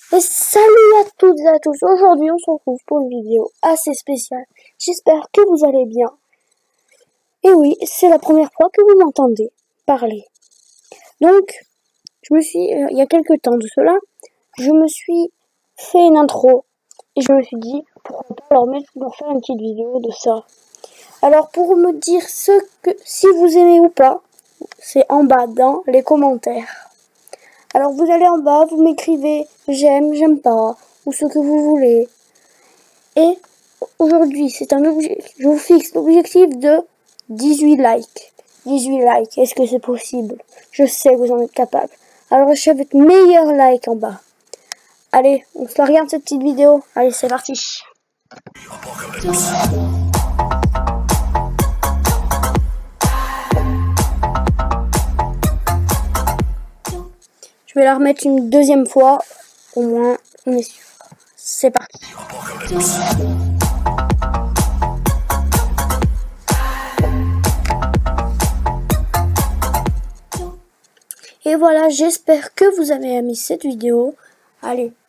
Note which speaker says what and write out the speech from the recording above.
Speaker 1: Et salut à toutes et à tous, aujourd'hui on se retrouve pour une vidéo assez spéciale. J'espère que vous allez bien. Et oui, c'est la première fois que vous m'entendez parler. Donc, il y a quelques temps de cela, je me suis fait une intro. Et je me suis dit, pourquoi pas leur faire une petite vidéo de ça. Alors pour me dire si vous aimez ou pas, c'est en bas dans les commentaires. Alors vous allez en bas, vous m'écrivez j'aime, j'aime pas, ou ce que vous voulez. Et aujourd'hui, je vous fixe l'objectif de 18 likes. 18 likes, est-ce que c'est possible? Je sais que vous en êtes capable. Alors lâchez votre meilleur like en bas. Allez, on se la regarde cette petite vidéo. Allez, c'est parti. Je vais la remettre une deuxième fois, au moins on est sûr. C'est parti. Et voilà, j'espère que vous avez aimé cette vidéo. Allez,